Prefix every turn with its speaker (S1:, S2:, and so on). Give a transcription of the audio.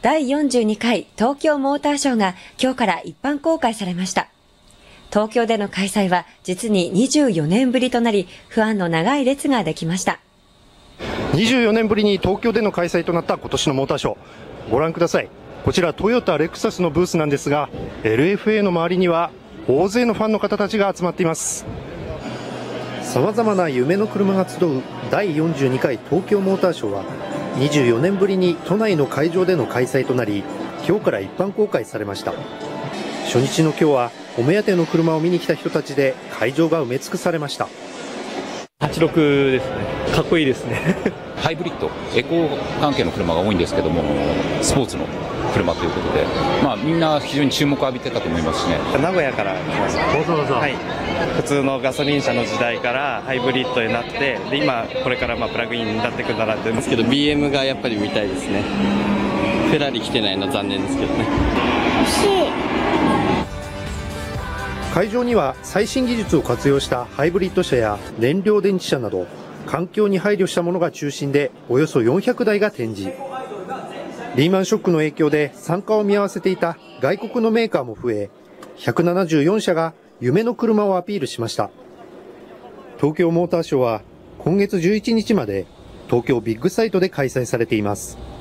S1: 第42回東京モーターショーが今日から一般公開されました。東京での開催は実に24年ぶりとなり、ファンの長い列ができました。
S2: 24年ぶりに東京での開催となった今年のモーターショー。ご覧ください。こちらトヨタレクサスのブースなんですが、LFA の周りには大勢のファンの方たちが集まっています。様々な夢の車が集う第42回東京モーターショーは24年ぶりに都内の会場での開催となり、今日から一般公開されました。初日の今日はお目当ての車を見に来た人たちで会場が埋め尽くされました。
S3: 86ですね。かっこいいですね。
S4: ハイブリッド、エコ関係の車が多いんですけども、スポーツの車ということで、みんな非常に注目を浴びてたと思いますしね。
S5: 名古屋から来ました。
S3: わざわざ、
S5: はい、普通のガソリン車の時代からハイブリッドになって、で今これからプラグインになっていくんだなと思いますけど、 BM がやっぱり見たいですね。フェラーリ来てないの残念ですけどね。
S6: 欲しい。
S2: 会場には最新技術を活用したハイブリッド車や燃料電池車など環境に配慮したものが中心で、およそ400台が展示。リーマンショックの影響で参加を見合わせていた外国のメーカーも増え、174社が夢の車をアピールしました。東京モーターショーは今月11日まで東京ビッグサイトで開催されています。